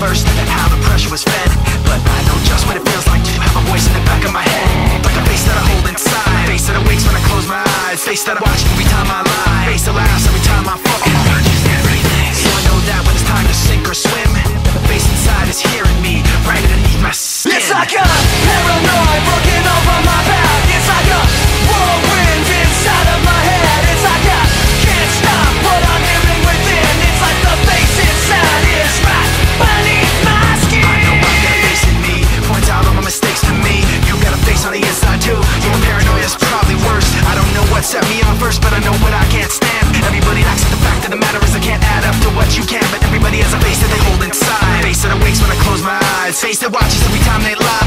first, how the pressure was fed. But I know just what it feels like to have a voice in the back of my head, like a face that I hold inside, face that awakes when I close my eyes, face that I watch every time I lie, face that laughs every time I fall. So I know that when it's time to sink or swim, the face inside is hearing me right underneath my skin. It's like a paranoid looking over my back. It's like a whirlwind inside of my head. It's like I can't stop what I'm hearing within. It's like the face inside is right beneath my skin. I know I've got a face in me, points out all my mistakes to me. You got a face on the inside too, your paranoia is probably worse. I don't know what set me on first, but I know what I can't stand. Everybody acts like the fact of the matter is I can't add up to what you can. But everybody has a face that they hold inside, face that awakes when I close my eyes, face that watches every time they lie,